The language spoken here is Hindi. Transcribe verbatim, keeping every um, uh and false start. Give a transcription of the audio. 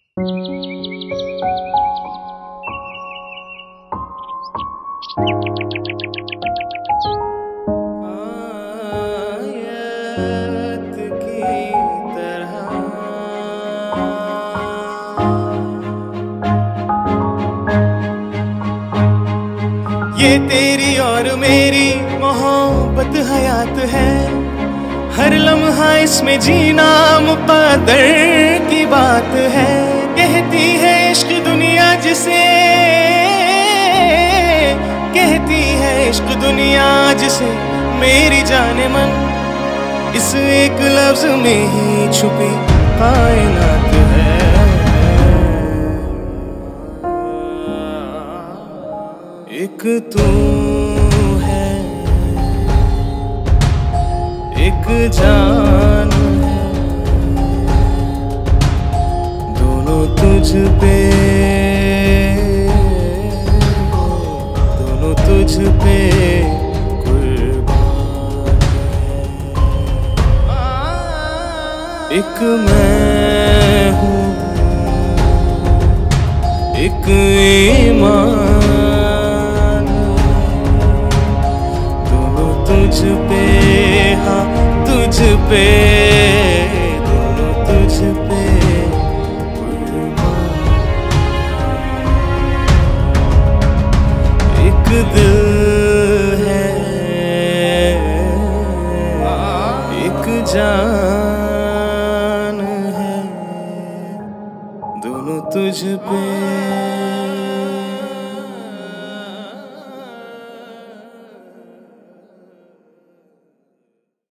आयत की तरह ये तेरी और मेरी मोहब्बत हयात है। हर लम्हा इसमें जीना मुक़द्दर की बात है। कहती है इश्क दुनिया जिसे, कहती है इश्क दुनिया जिसे मेरी जाने मन, इस एक लफ्ज में ही छुपी कायनात है। एक तू है, एक जान है, दोनों तुझ पे, दोनों तुझ पे कुर्बान है। एक मैं हूँ, एक ईमान, दोनों तुझ पे, हाँ तुझ पे, दोनों तुझ पे कुर्बान। एक दिल है, एक जान है, दोनों तुझ पे।